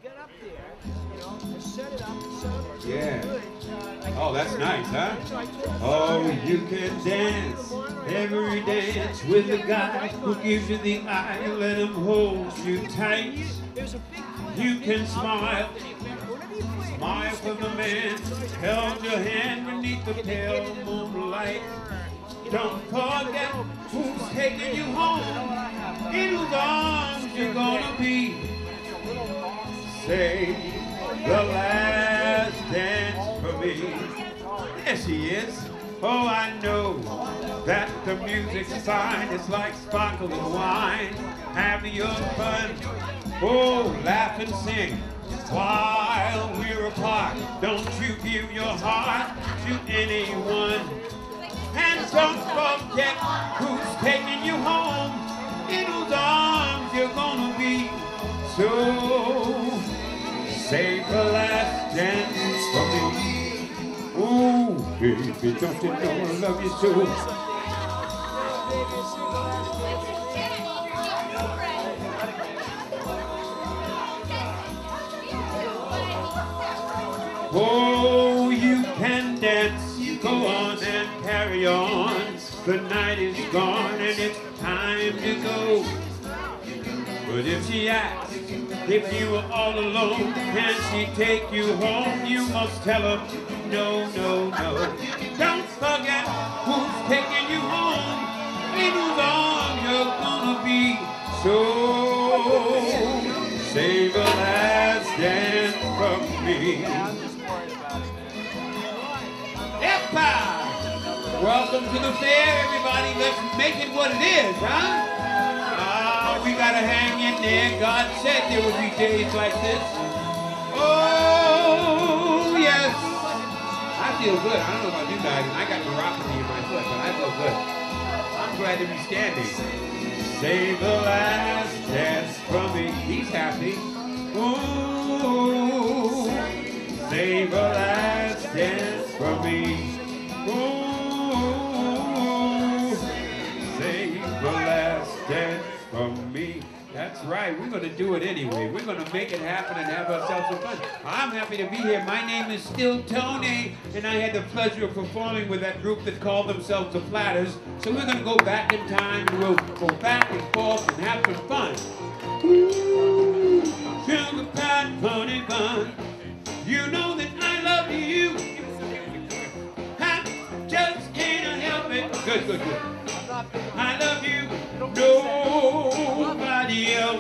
Yeah. Oh, that's nice, huh? Oh, you can dance every dance with the guy who gives you the eye. Let him hold you tight. You can smile. Smile for the man held your hand beneath the pale moonlight. Don't forget who's taking you home, in whose arms you're gonna be. Say the last dance for me. There she is. Oh, I know that the music's fine. It's like sparkling wine. Have your fun. Oh, laugh and sing while we're apart. Don't you give your heart to anyone. And don't forget who's taking you home, in whose arms you're gonna be. So save the last dance for me. Ooh, baby, don't you know I love you so? Oh, you can dance, go on and carry on. The night is gone and it's time to go. But if she asks if you were all alone, can she take you home? You must tell her, no, no, no. Don't forget who's taking you home, in whose arms you're gonna be. So save the last dance from me. Epa! Welcome to the fair, everybody. Let's make it what it is, huh? We gotta hang in there. God said there would be days like this. Oh, yes. I feel good. I don't know about you guys. I got neuropathy in my foot, but I feel good. I'm glad to be standing. Save the last dance from me. He's happy. Ooh, save the last dance from me. Ooh, save the last dance from me. That's right. We're going to do it anyway. We're going to make it happen and have ourselves some fun. I'm happy to be here. My name is still Tony, and I had the pleasure of performing with that group that called themselves the Platters. So we're going to go back in time, and we'll go back and forth and have some fun. Ooh, sugar pie, honey bun. You know that I love you. I just can't help it. Good, good, good. I love you. Nobody else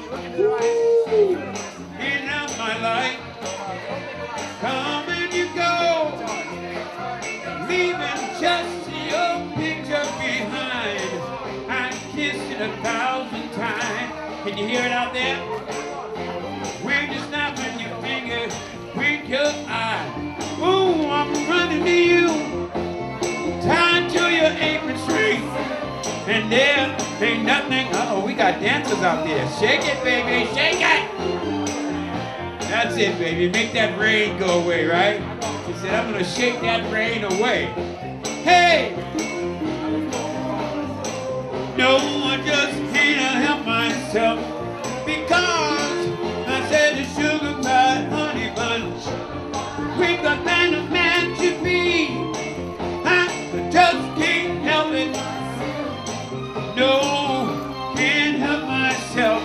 in my life. Come and you go, leaving just your picture behind. I kissed it 1,000 times. Can you hear it out there? When you snap in your finger, wink your eye. Ooh, I'm running to you, tied to your apron string. And there ain't nothing. Uh-oh, we got dancers out there. Shake it, baby, shake it. That's it, baby. Make that rain go away, right? She said, I'm going to shake that rain away. Hey! No, I just can't help myself, because I said the sugar pie, honey bunch. We got man of man to be. I just can't help it. No, can't help myself.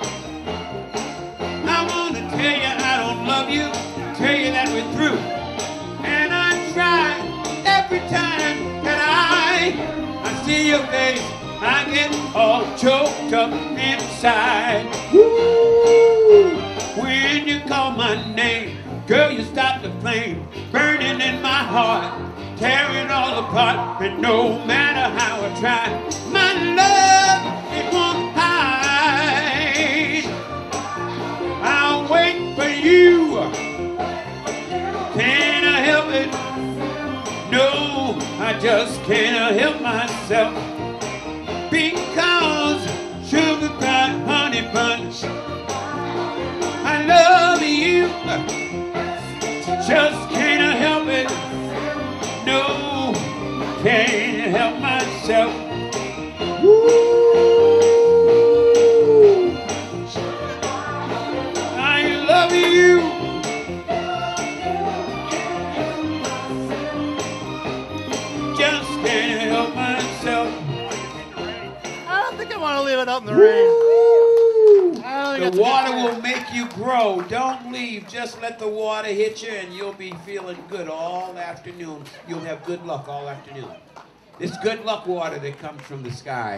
I want to tell you I don't love you, tell you that we're through. And I try every time that I see your face, I get all choked up inside. Woo! When you call my name, girl, you stop the flame burning in my heart, tearing all apart. And no matter how I try, my love, it won't hide. I'll wait for you. Can I help it? No, I just can't help myself, because sugar pie, honey bunch, I love you. Just can't help it. No, can't help myself. Woo. I love you. out in the rain. The water will make you grow. Don't leave. Just let the water hit you and you'll be feeling good all afternoon. You'll have good luck all afternoon. It's good luck water that comes from the sky.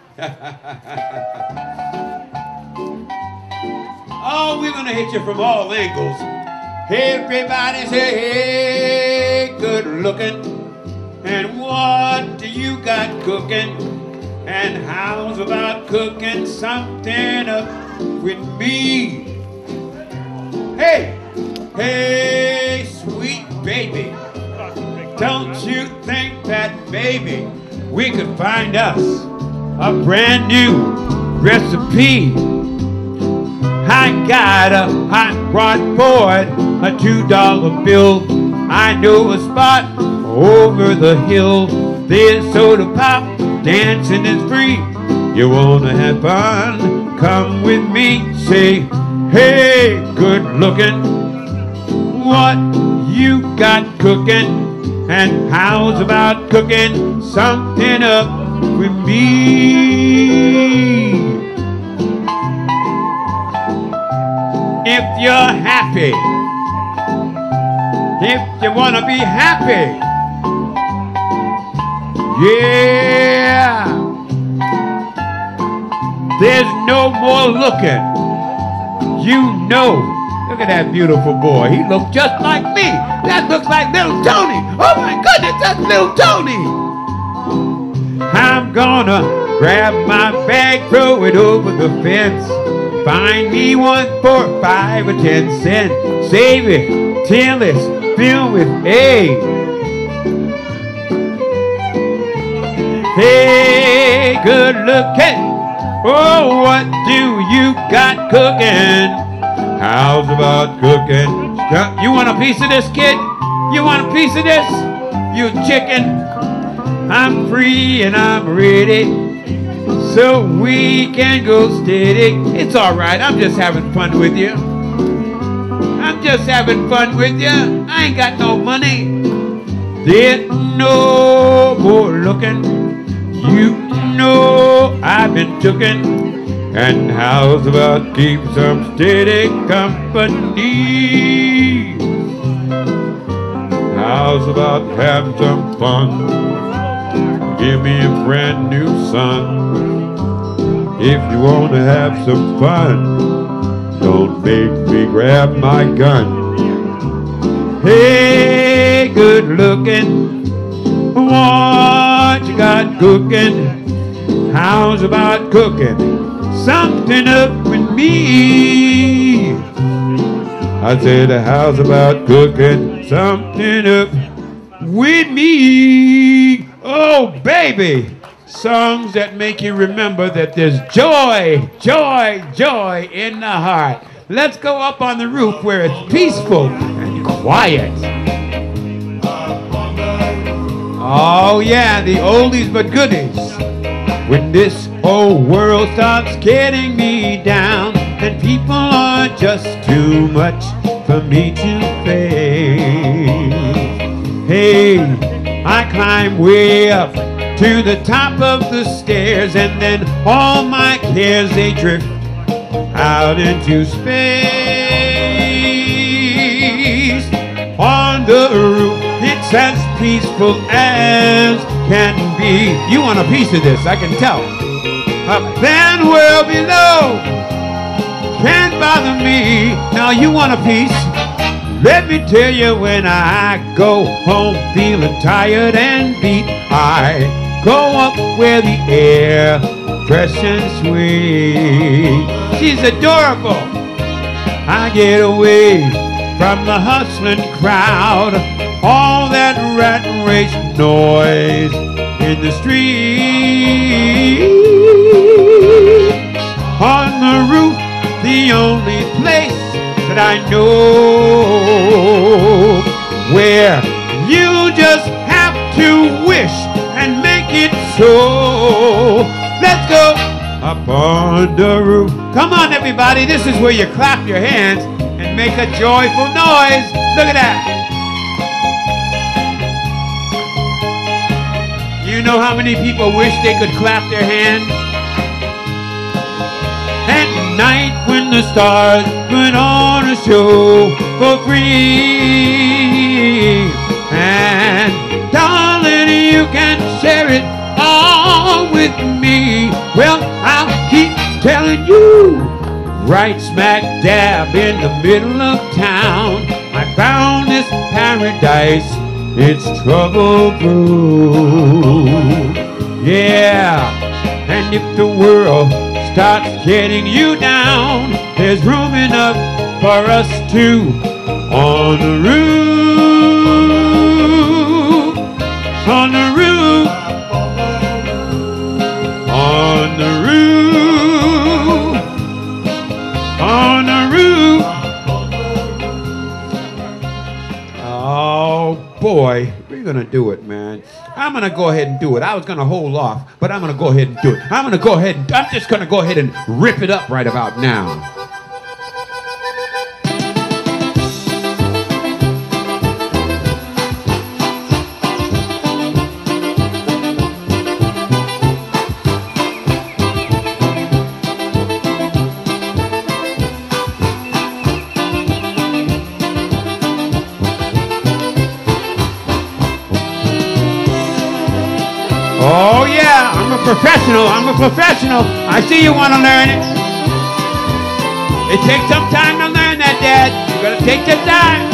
Oh, we're going to hit you from all angles. Everybody say, hey, good looking. And what do you got cooking? And how's about cooking something up with me? Hey, hey, sweet baby. Don't you think that maybe we could find us a brand new recipe? I got a hot rod board, a $2 bill. I know a spot over the hill. There's soda pop, dancing is free. You wanna have fun? Come with me. Say, hey, good looking. What you got cooking? And how's about cooking something up with me? If you're happy, if you want to be happy, yeah, there's no more looking. You know, look at that beautiful boy. He looks just like me. That looks like little Tony. Oh my goodness, that's little Tony. I'm gonna grab my bag, throw it over the fence. Find me one for 5 or 10 cents. Save it till it's filled with eggs. Hey, good looking. Oh, what do you got cooking? How's about cooking? You want a piece of this, kid? You want a piece of this? You chicken? I'm free and I'm ready. So we can go steady. It's all right. I'm just having fun with you. I'm just having fun with you. I ain't got no money. There's no more looking. You know I've been tookin'. And how's about keep some steady company? How's about have some fun? Give me a brand new son. If you want to have some fun, don't make me grab my gun. Hey, good looking, what you got cooking? How's about cooking something up with me? I said, how's about cooking something up with me? Oh, baby. Songs that make you remember that there's joy, joy, joy in the heart. Let's go up on the roof where it's peaceful and quiet. Oh yeah, the oldies but goodies. When this whole world starts getting me down and people are just too much for me to face. Hey, I climb way up to the top of the stairs, and then all my cares, they drift out into space. On the roof, it's as peaceful as can be. You want a piece of this, I can tell. Up there, world below can't bother me. Now you want a piece? Let me tell you, when I go home feeling tired and beat, I go up where the air fresh and sweet. She's adorable. I get away from the hustling crowd, all that rat race noise in the street. On the roof, the only place that I know, where you just have to wish and make it so. Let's go up on the roof. Come on, everybody. This is where you clap your hands and make a joyful noise. Look at that. You know how many people wish they could clap their hands? night when the stars went on a show for free. And darling, you can share it all with me. Well, I'll keep telling you, right smack dab in the middle of town, I found this paradise, it's trouble-proof. Yeah, and if the world starts getting you down, there's room enough for us two on the roof, on the roof, on the roof, on the roof. Oh boy, we're gonna do it, man. I'm gonna go ahead and do it. I was gonna hold off, but I'm gonna go ahead and do it. I'm just gonna go ahead and rip it up right about now. Oh yeah, I'm a professional. I see you want to learn it. It takes some time to learn that, Dad. You gotta take your time.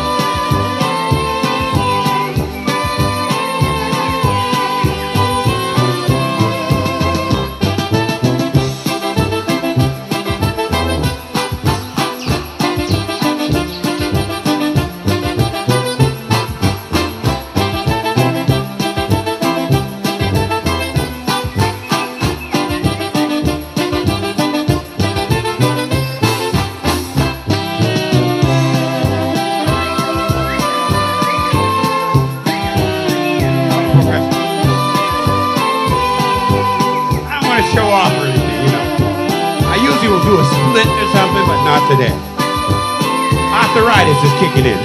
Show off or anything, you know. I usually will do a split or something, but not today. Arthritis is kicking in.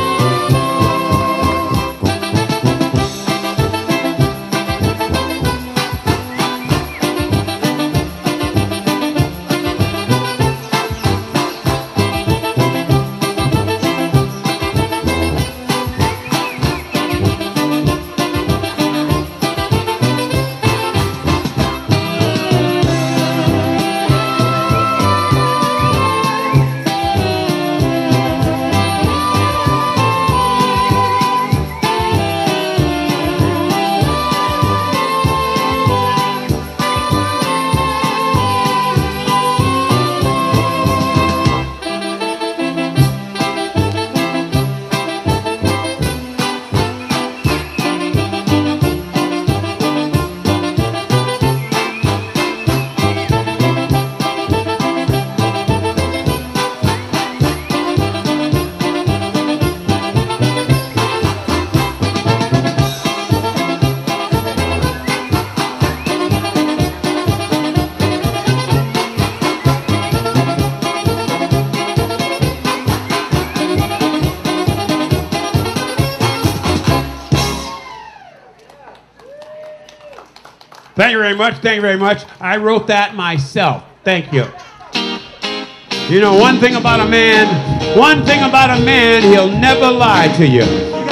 Thank you very much. Thank you very much. I wrote that myself. Thank you. You know, one thing about a man, he'll never lie to you.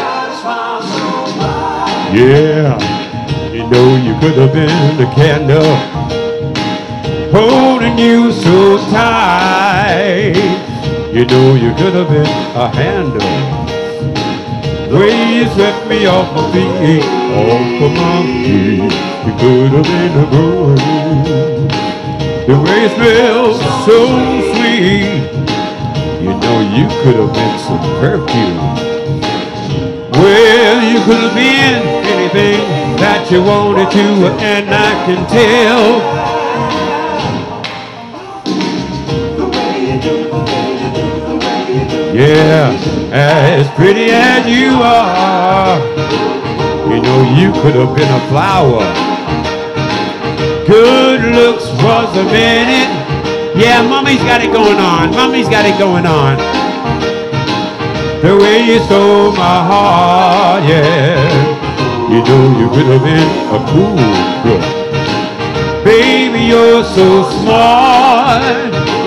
Yeah. You know you could have been the candle holding you so tight. You know you could have been a handle. The way you swept me off my feet, off of my feet. You could have been a girl. The way you smelled so sweet. You know you could have been some perfume. Well, you could have been anything that you wanted to, and I can tell. Yeah, as pretty as you are, you know you could have been a flower. Good looks was a minute. Yeah, mommy's got it going on. Mommy's got it going on. The way you stole my heart, yeah. You know you could have been a cool girl. Baby, you're so smart.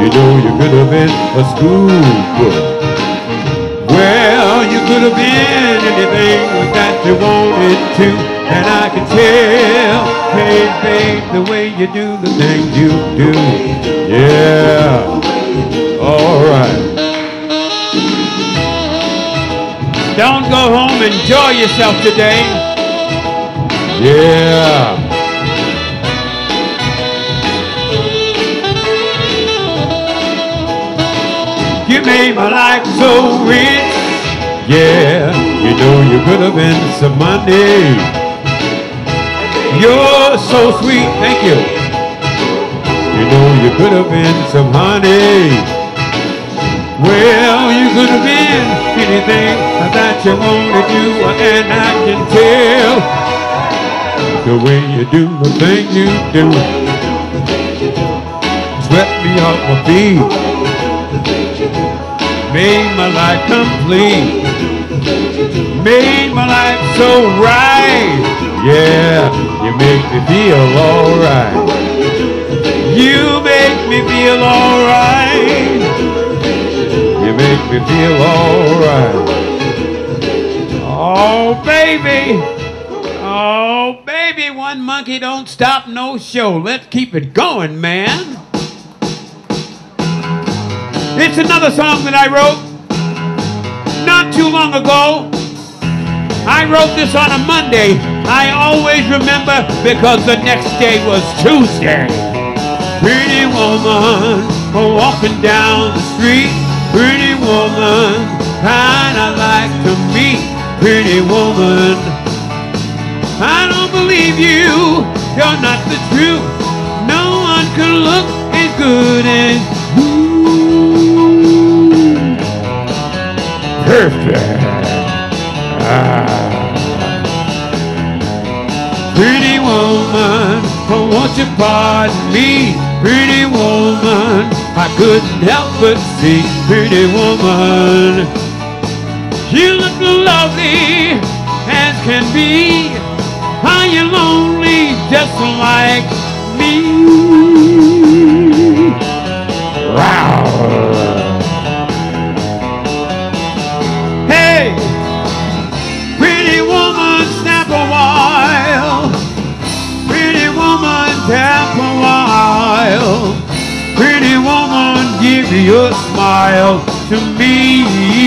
You know you could have been a schoolboy. Well, you could have been anything that you wanted to, and I can tell, hey babe, the way you do the things you do. Yeah, all right. Don't go home, enjoy yourself today. Yeah. You made my life so rich. Yeah, you know you could have been some money. You're so sweet, thank you. You know you could have been some honey. Well, you could have been anything that you wanted to, and I can tell the way you do the thing you do. Swept me off my feet. Made my life complete. Made my life so right. Yeah, you make me feel alright. You make me feel alright. You make me feel alright. Oh baby. Oh baby, one monkey don't stop no show. Let's keep it going, man. It's another song that I wrote not too long ago. I wrote this on a Monday. I always remember because the next day was Tuesday. Pretty woman walking down the street. Pretty woman, kinda like to meet. Pretty woman, I don't believe you. You're not the truth. No one can look as good as you. Perfect. Pretty woman, won't you pardon me? Pretty woman, I couldn't help but see. Pretty woman, you look lovely as can be. Are you lonely just like me? Wow. Hey, pretty woman, snap a while. Pretty woman, tap a while. Pretty woman, give your smile to me.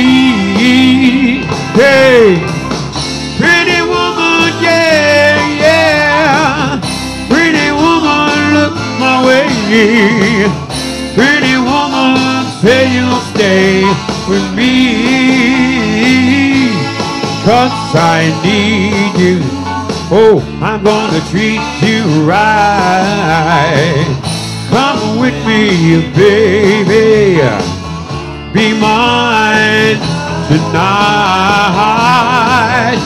Hey, pretty woman, yeah, yeah. Pretty woman, look my way. Pretty woman, say you'll stay with me. 'Cause I need you. Oh, I'm gonna treat you right. Come with me, baby. Be mine tonight.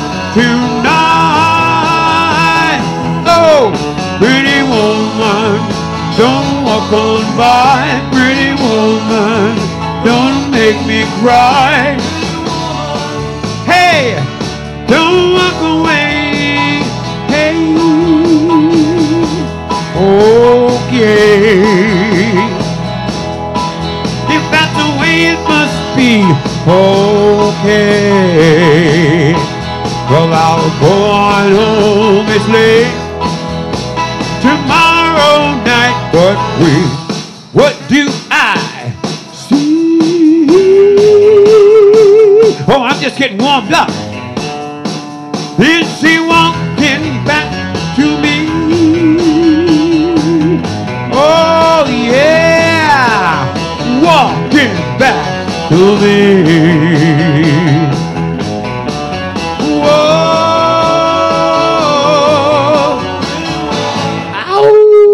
Tonight. Oh, pretty woman, don't walk on by. Pretty woman, don't make me cry. Hey, don't walk away. Hey, okay. If that's the way it must be, okay. Well, I'll go on home, it's late. Tomorrow night, what do I see? Oh, I'm just getting warmed up. Is she walking back to me? Oh, yeah, walking back to me. Whoa. Ow.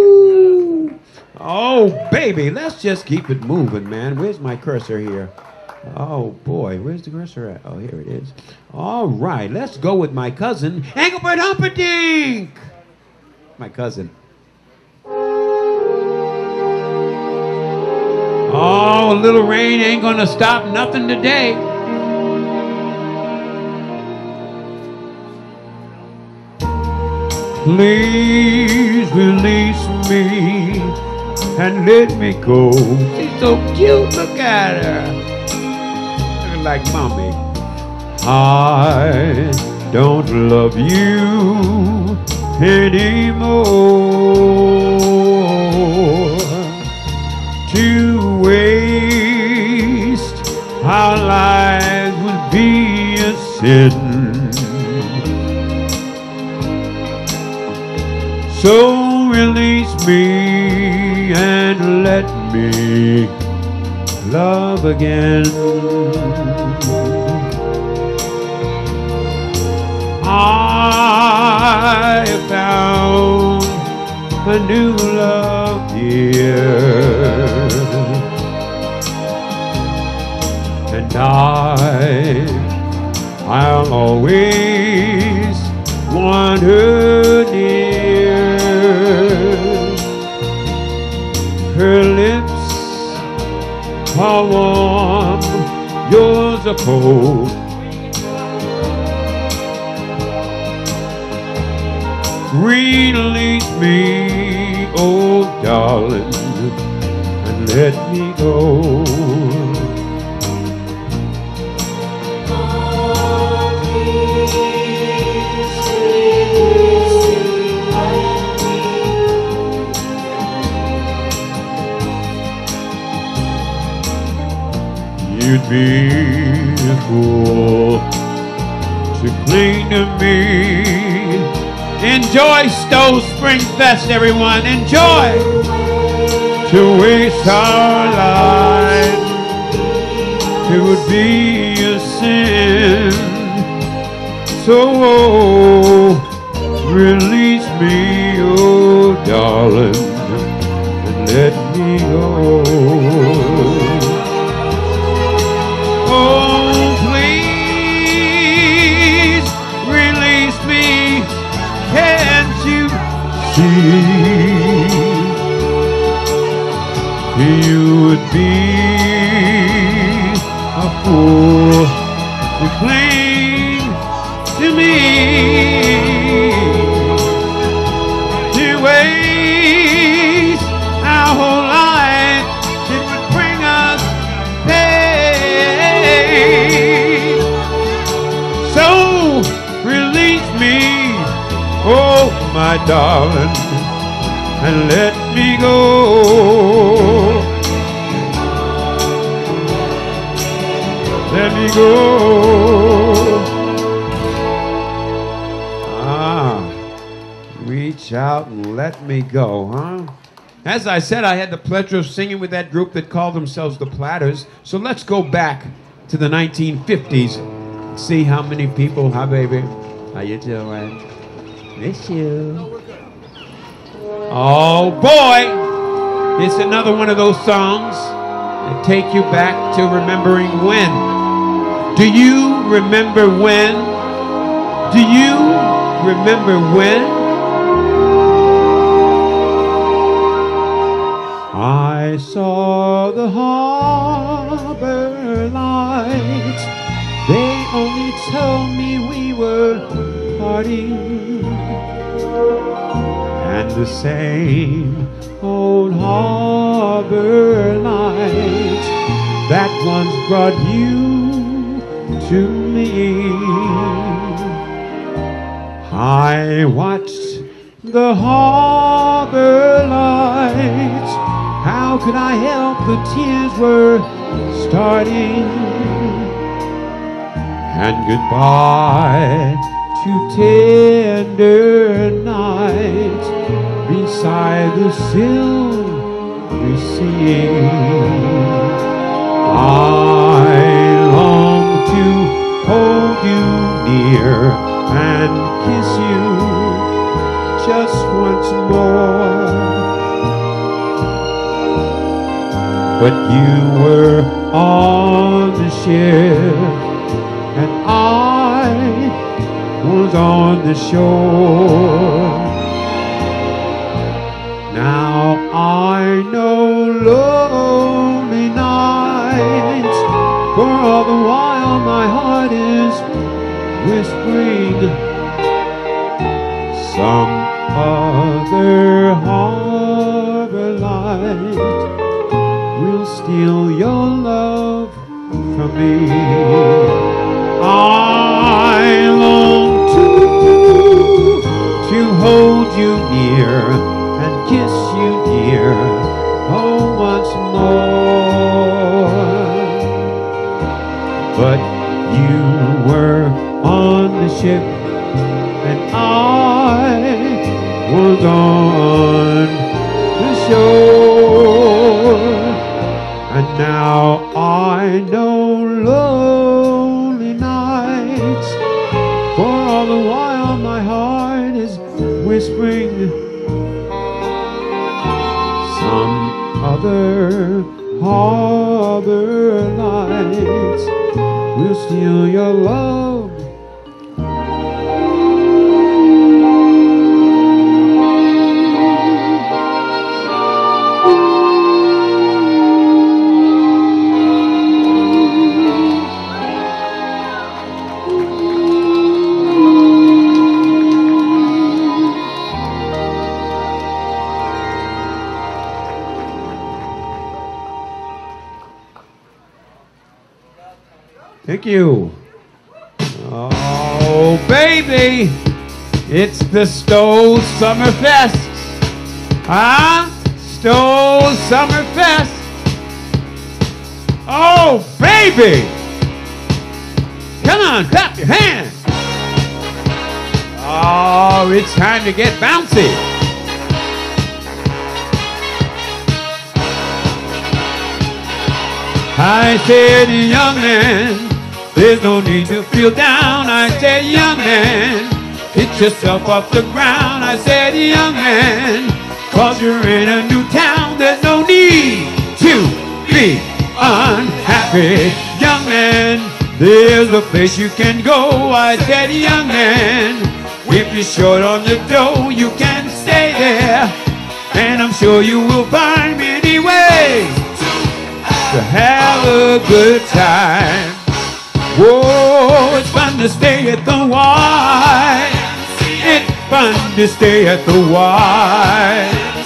Oh, baby, let's just keep it moving, man. Where's my cursor here? Oh, boy, where's the cursor at? Oh, here it is. All right, let's go with my cousin, Engelbert Humperdinck. My cousin. Oh, a little rain ain't gonna stop nothing today. Please release me and let me go. She's so cute, look at her. Looking like mommy. I don't love you anymore. To waste our lives would be a sin. So release me and let me love again. I have found a new love here, and I'll always want her near. Her lips are warm, yours are cold. Release me, oh darling, and let me go. You'd be a fool to cling to me. Enjoy Stowe Spring Fest, everyone. Enjoy. To waste our lives, it would be a sin. So release me, oh darling, and let me go. Oh, please release me. Can't you see? You would be a fool to cling to me. To waste our whole life, it would bring us pain. So release me, oh, my darling, and let me go. Let me go. Reach out and let me go, huh? As I said, I had the pleasure of singing with that group that called themselves the Platters. So let's go back to the 1950s and see how many people, hi baby, how you doing? Miss you. Oh boy, it's another one of those songs that take you back to remembering when. Do you remember when? Do you remember when? I saw the harbor lights. They only told me we were parting. And the same old harbor lights that once brought you to me. I watched the harbor lights. How could I help? The tears were starting. And goodbye to tender nights beside the silvery sea. I long to hold you near and kiss you just once more. But you were on the ship and I was on the shore. Now I know lonely nights, for all the while my heart is whispering some other harbor light. night will steal your love from me. I long to hold you near and kiss you dear, oh, once more. But you were on the ship and I was on the shore, and now I know lonely nights, for all the while my heart is whispering some other harbor lights will steal your love. Thank you. Oh, baby, it's the Stowe Summer Fest. Huh? Stowe Summer Fest. Oh, baby. Come on, clap your hands. Oh, it's time to get bouncy. I said, young man, there's no need to feel down. I said, young man, get yourself off the ground. I said, young man, cause you're in a new town. There's no need to be unhappy. Young man, there's a place you can go. I said, young man, if you're short on the dough, you can stay there. And I'm sure you will find many ways to have a good time. Whoa, it's fun to stay at the Y. It's fun to stay at the Y.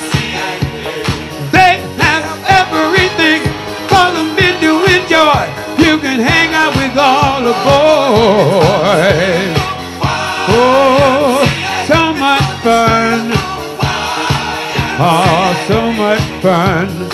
They have everything for the men to enjoy. You can hang out with all the boys. Oh, so much fun. Oh, so much fun.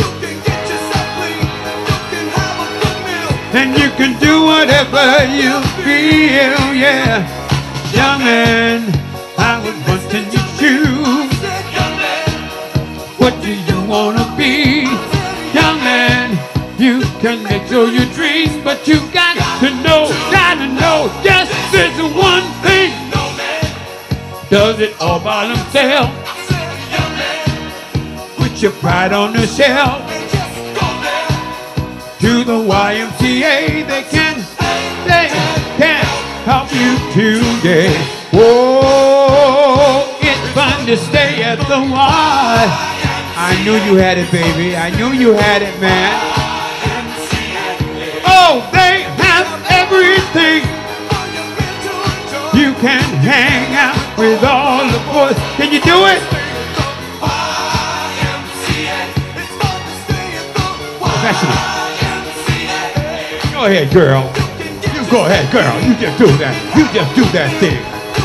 And you can do whatever you feel, yeah. Young man, I was once in your shoes. What do you want to be? Young man, you can make all your dreams, but you got to know, yes, there's one thing does it all by themselves. Put your pride on the shelf. To the YMCA, they can help you today. Whoa, it's fun to stay at the Y. I knew you had it, baby. I knew you had it, man. Oh, they have everything. You can hang out with all the boys. Can you do it? Professional. Go ahead, girl. You go ahead, girl. You just do that. You just do that thing.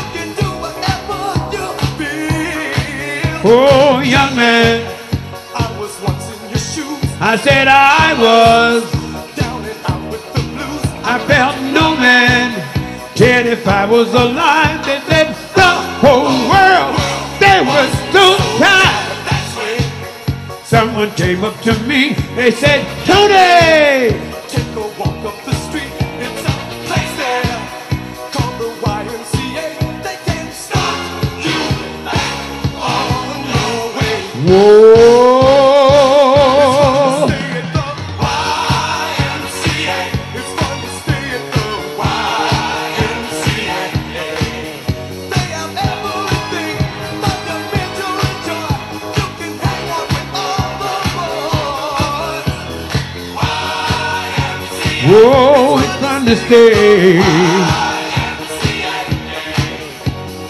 Oh, young man, I was once in your shoes. I said I was down and out with the blues. I felt no man cared if I was alive. They said the whole world, they were so tired. Someone came up to me. They said, Tony, take a walk up the street. It's a place there called the YMCA. They can't stop you on your way. Whoa. Stay at the YMCA. It's fun to stay at the YMCA. They have everything but the men to enjoy. You can hang out with all the boys. YMCA. Whoa, it's fun to stay.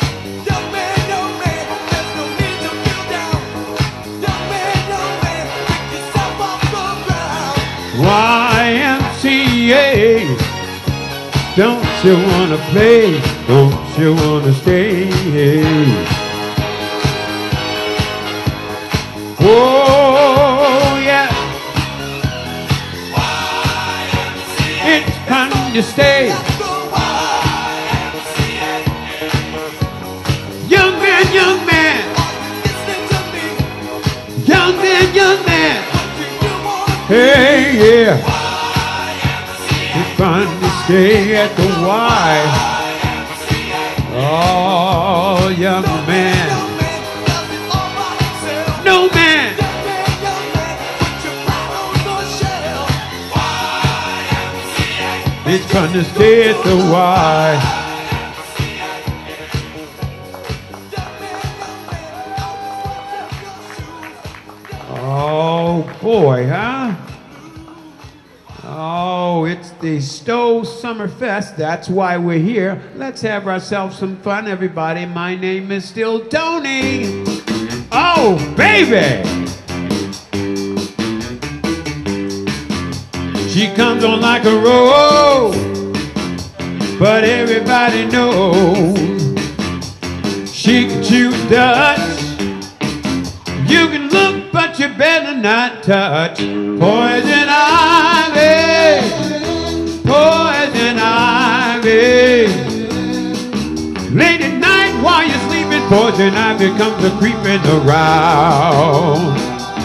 Young man, there's no need to feel down. Young man, YMCA. Don't you wanna play? Don't you wanna stay? Oh yeah, it's fun to stay. Young man, young man, young man, young man. Hey yeah, it's fun to stay at the Y. Oh, young man, no man. It's fun to stay at the Y. Oh boy, huh? Oh, it's the Stowe Summerfest. That's why we're here. Let's have ourselves some fun, everybody. My name is still Tony. Oh, baby! She comes on like a rose, but everybody knows she can chew Dutch. You can look, but you better not touch. Poison ivy, poison ivy. Late at night while you're sleeping, poison ivy comes a creeping around.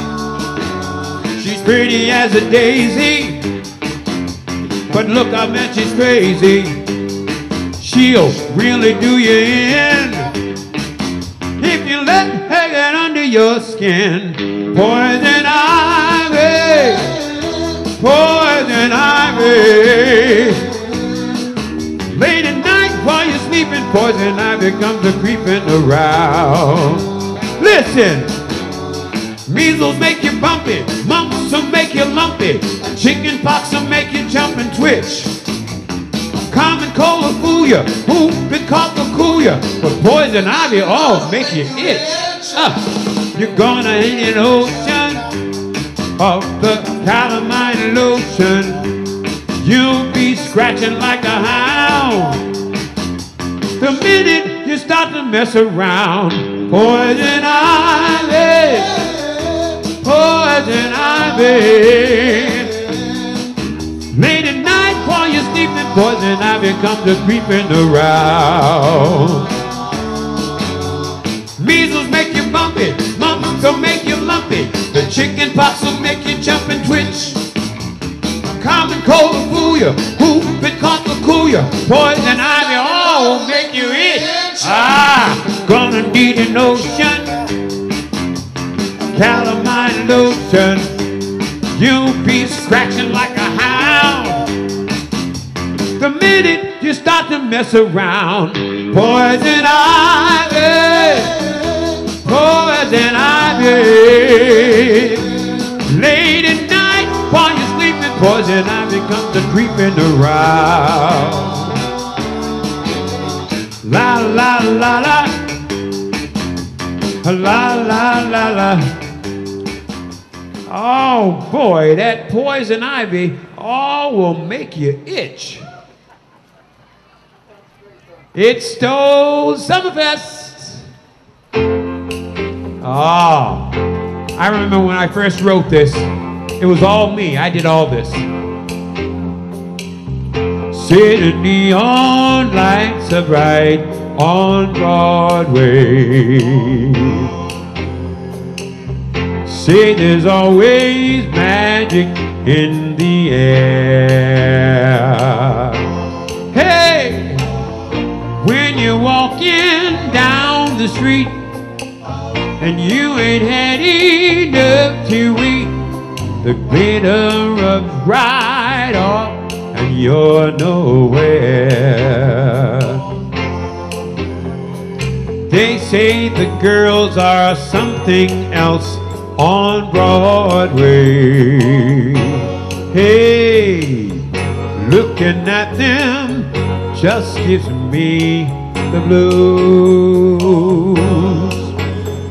She's pretty as a daisy, but look, I bet she's crazy. She'll really do you in if you let her get under your skin. Poison ivy, poison ivy. Late at night while you're sleeping, poison ivy comes a creeping around. Listen, measles make you bumpy, mumps will make you lumpy, chicken pox will make you jump and twitch. Common cold will fool you, whooping cough will cool you, but poison ivy all make you itch. You're gonna hit an ocean of the calamine lotion. You'll be scratching like a hound the minute you start to mess around. Poison ivy, poison ivy. Late at night while you're sleeping, poison ivy comes a creeping around. Measles make you bumpy, mumps will make you lumpy, the chicken pox will make you jump and twitch. Common cold will fool you, whooping cough will cool you, poison ivy all will make you itch. Gonna need an ocean, calamine lotion. You'll be scratching like a hound the minute you start to mess around. Poison ivy, poison ivy. Late at night while you're sleeping, poison ivy comes a creeping around. La la la la, la la la la. Oh boy, that poison ivy all will make you itch. It's Stowe Summerfest. Oh, I remember when I first wrote this, it was all me. I did all this. City neon lights are bright on Broadway. Say there's always magic in the air. Hey, when you're walking down the street and you ain't had enough to eat, the glitter rubs right off and you're nowhere. They say the girls are something else on Broadway. Hey, looking at them just gives me the blues.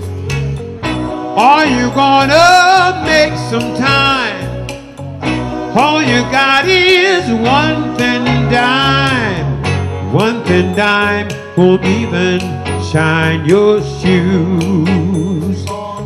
Are you gonna make some time? All you got is one thin dime. One thin dime won't even shine your shoes.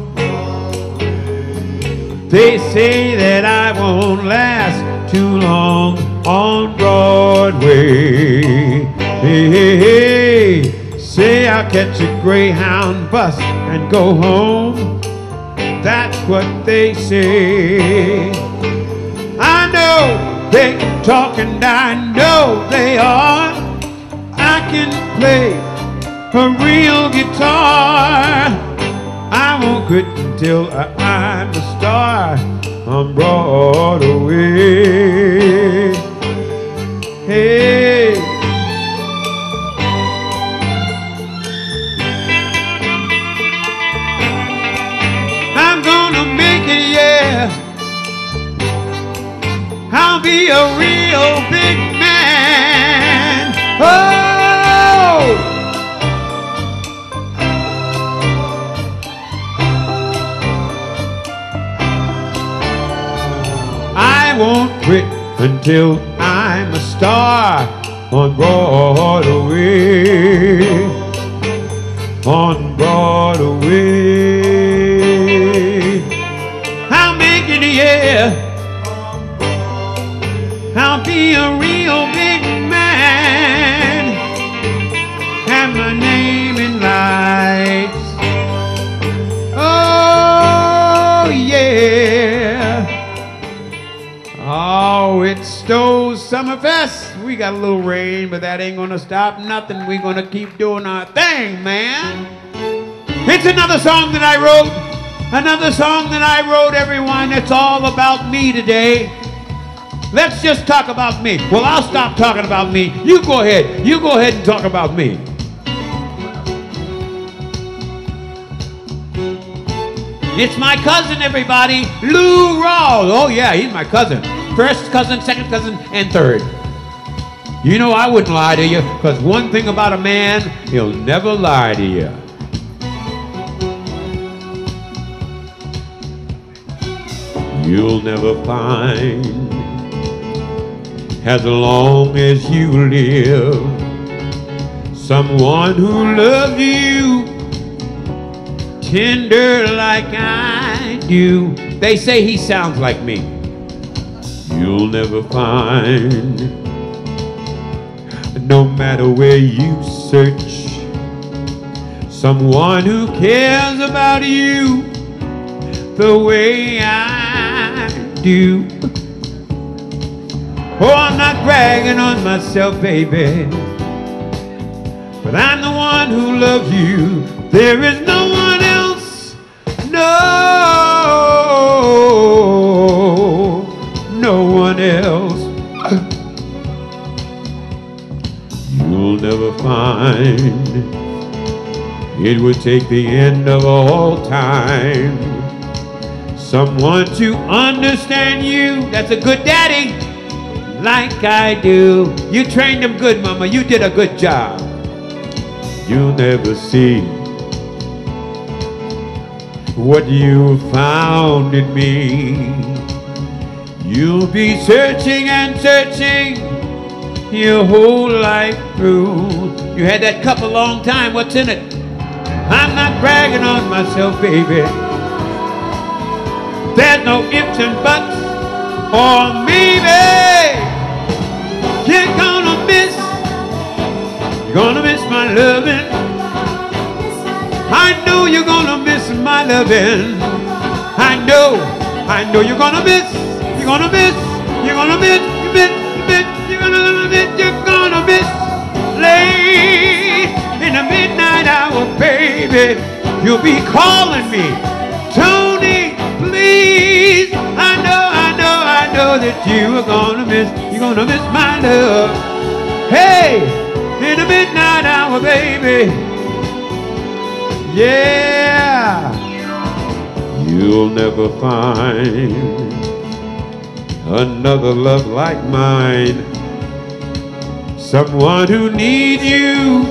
They say that I won't last too long on Broadway. Hey, hey, hey. Say I'll catch a Greyhound bus and go home. That's what they say. I know they can talk and I know they are. I can play a real guitar. I won't quit until I'm a star on Broadway. Hey. I'm gonna make it, yeah. I'll be a real big man. Oh! I won't quit until I'm a star on Broadway. On Broadway. I'll make it, yeah. I'll be a real big man. Have my name in lights. Oh, yeah. Oh, it's Stowe Summerfest. We got a little rain, but that ain't gonna stop nothing. We're gonna keep doing our thing, man. It's another song that I wrote. Another song that I wrote, everyone. It's all about me today. Let's just talk about me. Well, I'll stop talking about me. You go ahead. You go ahead and talk about me. It's my cousin, everybody, Lou Rawls. Oh, yeah, he's my cousin. First cousin, second cousin, and third. You know I wouldn't lie to you, because one thing about a man, he'll never lie to you. You'll never find, as long as you live, someone who loves you tender like I do. They say he sounds like me. You'll never find, no matter where you search, someone who cares about you the way I do. Oh, I'm not bragging on myself, baby, but I'm the one who loves you. There is no one else, no one else. You'll never find, it would take the end of all time, someone to understand you. That's a good daddy, like I do. You trained him good, mama. You did a good job. You'll never see what you found in me. You'll be searching and searching your whole life through. You had that cup a long time. What's in it? I'm not bragging on myself, baby. There's no ifs and buts or maybe. You're gonna miss my loving. I know you're gonna miss my loving. I know you're gonna miss, you're gonna miss, you're gonna miss, you're gonna miss late in the midnight hour, baby. You'll be calling me, Tony, please. I know that you are gonna miss, you're gonna miss my love. Hey, in the midnight hour, baby. Yeah. You'll never find another love like mine, someone who needs you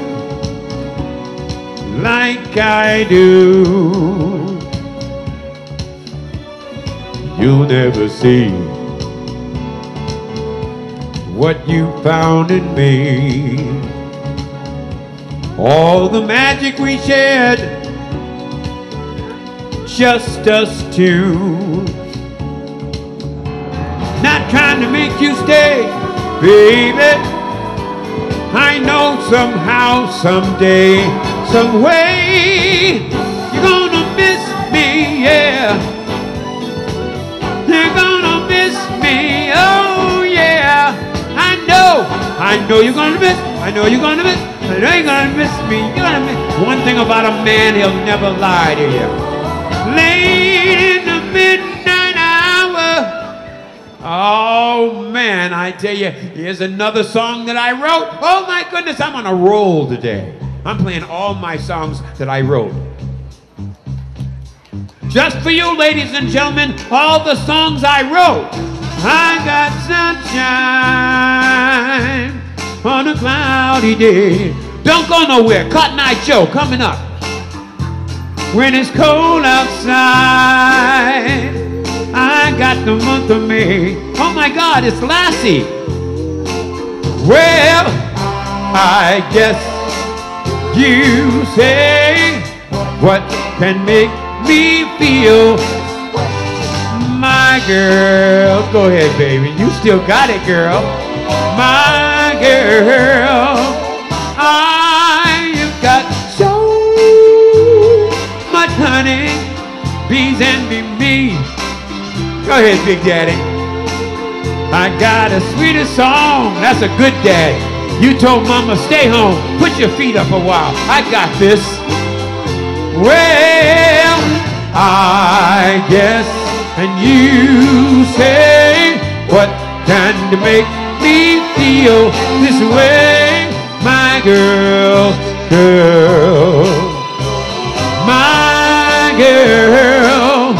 like I do. You'll never see what you found in me. All the magic we shared, just us two. Not trying to make you stay, baby. I know somehow, someday, some way, you're gonna miss me, yeah. You're gonna miss me, oh yeah. I know you're gonna miss, I know you're gonna miss, I know you're gonna miss me, you're gonna miss. One thing about a man, he'll never lie to you. Late in the midnight hour. Oh man, I tell you, here's another song that I wrote. Oh my goodness, I'm on a roll today. I'm playing all my songs that I wrote. Just for you, ladies and gentlemen, all the songs I wrote. I got sunshine on a cloudy day. Don't go nowhere. Cotton Eye Joe coming up. When it's cold outside, I got the month of May. Oh my God, it's Lassie. Well, I guess you say what can make me feel my girl. Go ahead, baby. You still got it, girl. My girl. I've got so much honey. Bees envy me. Go ahead, Big Daddy. I got a sweeter song. That's a good daddy. You told mama, stay home. Put your feet up a while. I got this. Well, I guess, and you say, what can make me feel this way? My girl, girl, my girl.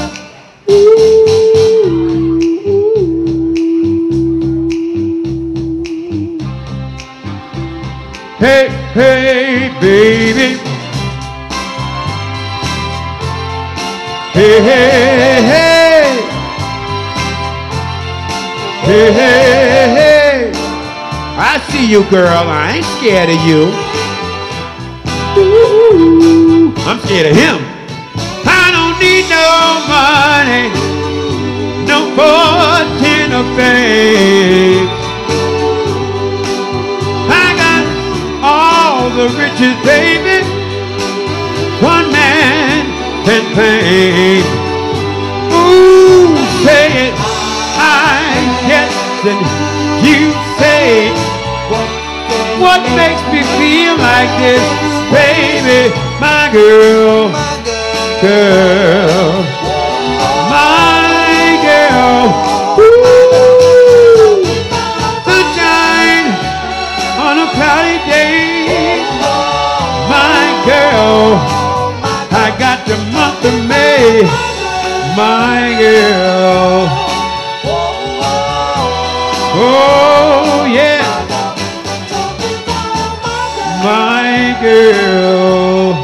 Hey, hey, baby. Hey, hey, hey. Hey, hey, hey. I see you, girl. I ain't scared of you. Ooh, I'm scared of him. I don't need no money, no fortune or fame. I got all the riches, baby. One man can pain. Ooh, say it, I guess, and you say it. What makes me feel like this, baby? My girl, girl, my girl. Ooh, sunshine on a cloudy day. My girl, I got the month of May, my girl. Oh yeah, my girl.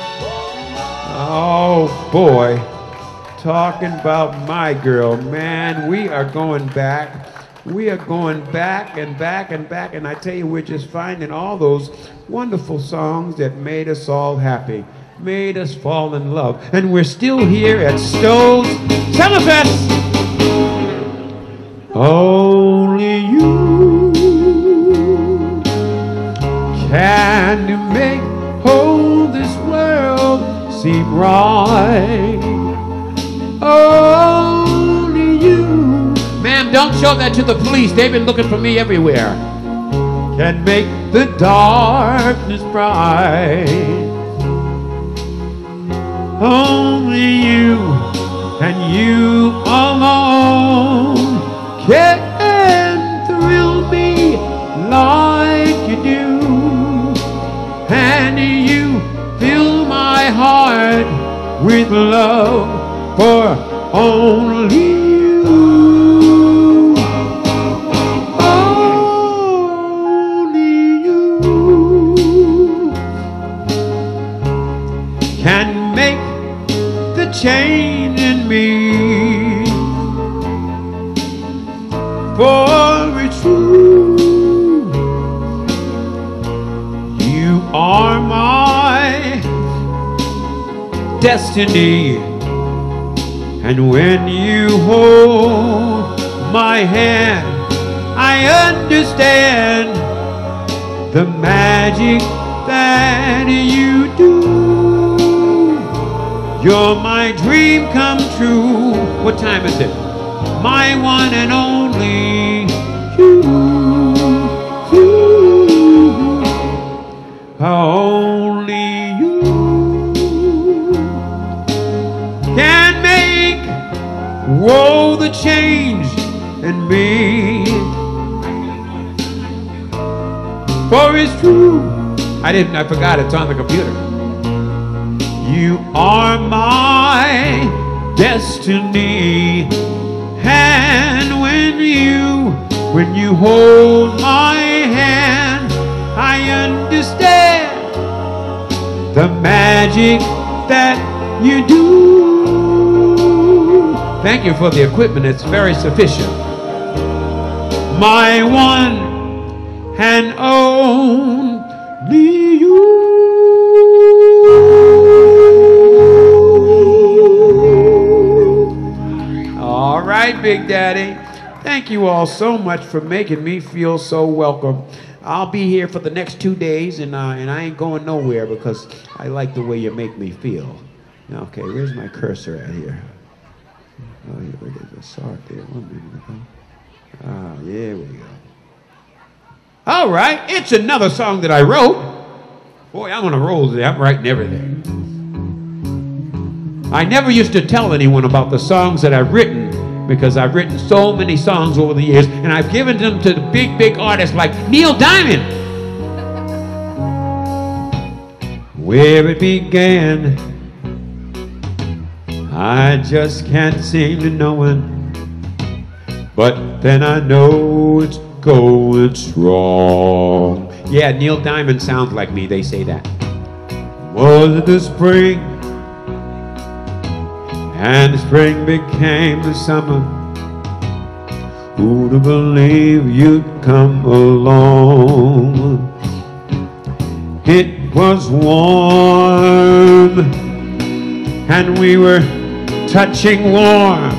Oh boy, talking about my girl, man, we are going back. We are going back and back and back, and I tell you, we're just finding all those wonderful songs that made us all happy, made us fall in love. And we're still here at Stowe's Summerfest. Only you can make whole this world seem right. Only you. Ma'am, don't show that to the police. They've been looking for me everywhere. Can make the darkness bright. Only you and you alone can thrill me like you do. And you fill my heart with love for only you. Only you can make the change in me, for it's true. destiny. And when you hold my hand, I understand the magic that you do. You're my dream come true. What time is it? My one and only you. Only you can make whoa the change in me. For it's true. I forgot it's on the computer. You are my destiny. And when you hold my hand, I understand the magic that you do. Thank you for the equipment. It's very sufficient. My one and only you. All right, Big Daddy. Thank you all so much for making me feel so welcome. I'll be here for the next 2 days, and I ain't going nowhere because I like the way you make me feel. Okay, where's my cursor at here? Oh, yeah, where did I saw it there 1 minute ago? Ah, there we go. All right, it's another song that I wrote. Boy, I'm on a roll today. I'm writing everything. I never used to tell anyone about the songs that I've written because I've written so many songs over the years, and I've given them to the big, big artists like Neil Diamond. Where it began, I just can't seem to know it, but then I know it's going strong. Yeah, Neil Diamond sounds like me, they say that. Was it the spring? And the spring became the summer. Who'd have believed you'd come along? It was warm, and we were touching warm,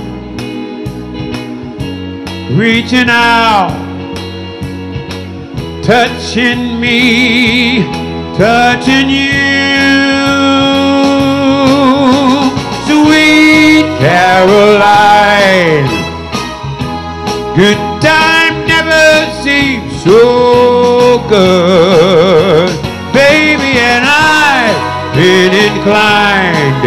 reaching out, touching me, touching you. Sweet Caroline, good time never seemed so good. Baby and I've been inclined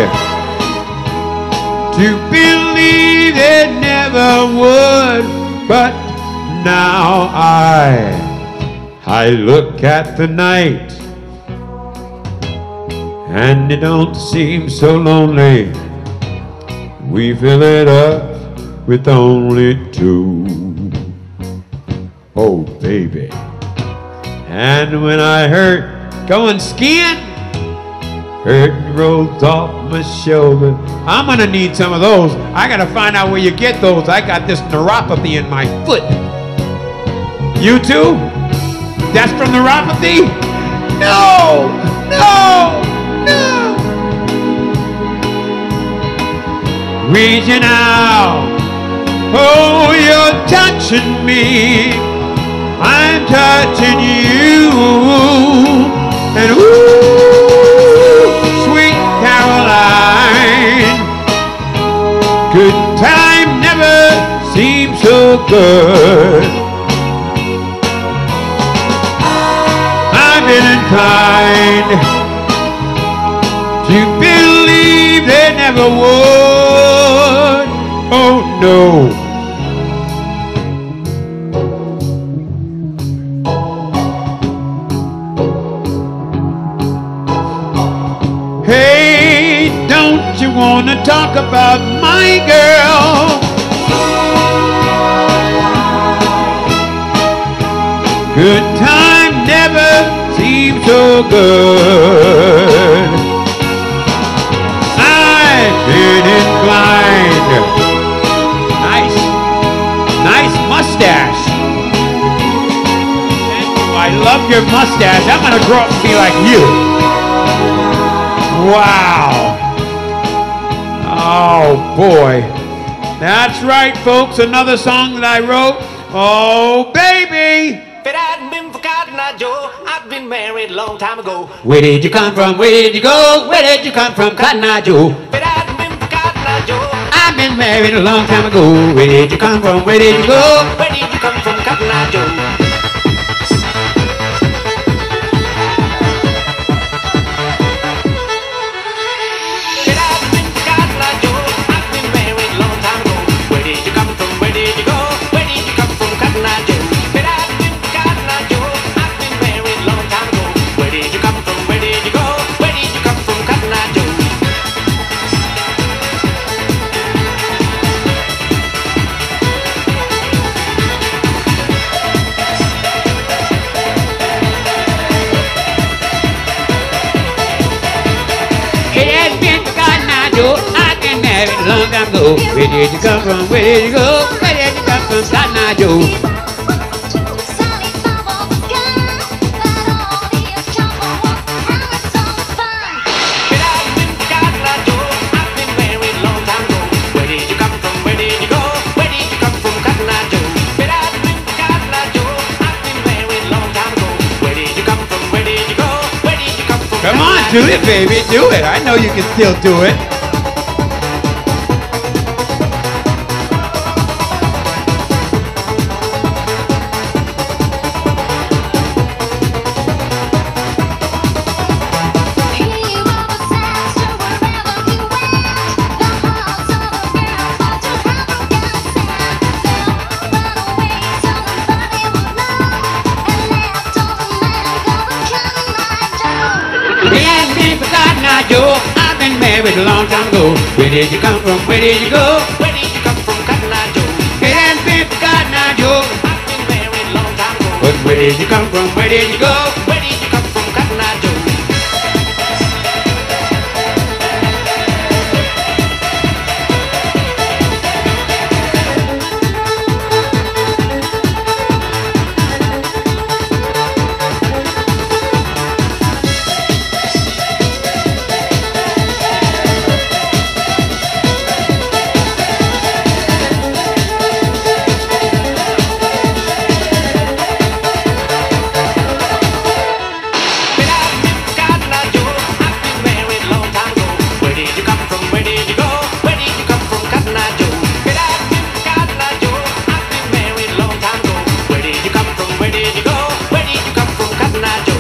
to believe it never would, but now I look at the night and it don't seem so lonely. We fill it up with only two. Oh, baby. And when I hurt going skiing, hurt rolls off my shoulder. I'm gonna need some of those. I gotta find out where you get those. I got this neuropathy in my foot. You too? That's from neuropathy? No! No! No! Reaching out, oh, you're touching me, I'm touching you, and ooh, sweet Caroline, good time never seems so good. I've been inclined to believe they never would. Oh no. Hey, don't you wanna talk about my girl? Good time never seems so good. I've been inclined. Nice mustache. I love your mustache. I'm gonna grow up and be like you. Wow. Oh boy. That's right, folks. Another song that I wrote. Oh baby. If it hadn't been for Cotton Eye Joe, I'd been married a long time ago. Where did you come from? Where did you go? Where did you come from, Cotton Eye Joe? If it hadn't been for Cotton Eye Joe, I've been married a long time ago. Where did you come from? Where did you go? where did you come from, Cotton Eye Joe? I've been married a long time ago. Where did you come from? Where did you go? Where did you come from, Cotton Eye Joe? Come on, do it, baby. Do it. I know you can still do it. Joe, I've been married a long time ago. Where did you come from? Where did you go? Where did you come from, Cotton Eye Joe? It hasn't been for Cotton Eye Joe. I've been married a long time ago. But where did you come from? Where did you go?